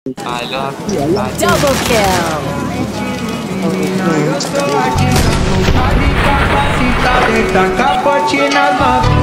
Double kill. Eu tô aqui na vontade, capacitado, tá capote nas mãos.